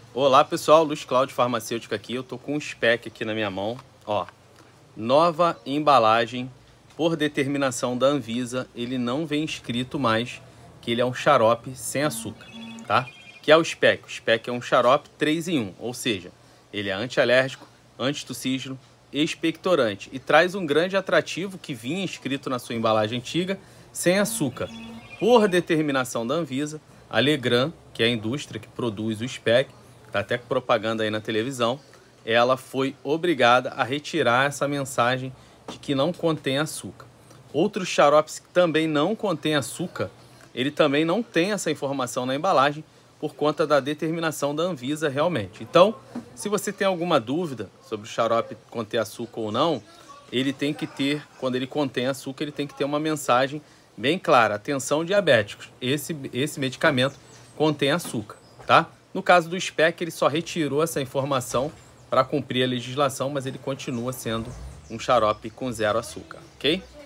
Olá pessoal, Luiz Cláudio Farmacêutico aqui, eu tô com um spec aqui na minha mão, ó, nova embalagem, por determinação da Anvisa, ele não vem escrito mais que ele é um xarope sem açúcar, tá? Que é o spec é um xarope 3 em 1, ou seja, ele é antialérgico, antitussígeno, expectorante e traz um grande atrativo que vinha escrito na sua embalagem antiga, sem açúcar. Por determinação da Anvisa, a Legrand, que é a indústria que produz o spec, tá até com propaganda aí na televisão, ela foi obrigada a retirar essa mensagem de que não contém açúcar. Outros xaropes que também não contêm açúcar, ele também não tem essa informação na embalagem por conta da determinação da Anvisa realmente. Então, se você tem alguma dúvida sobre o xarope conter açúcar ou não, ele tem que ter, quando ele contém açúcar, ele tem que ter uma mensagem bem clara. Atenção diabéticos, esse medicamento contém açúcar, tá? No caso do SPEC, ele só retirou essa informação para cumprir a legislação, mas ele continua sendo um xarope com 0 açúcar, ok?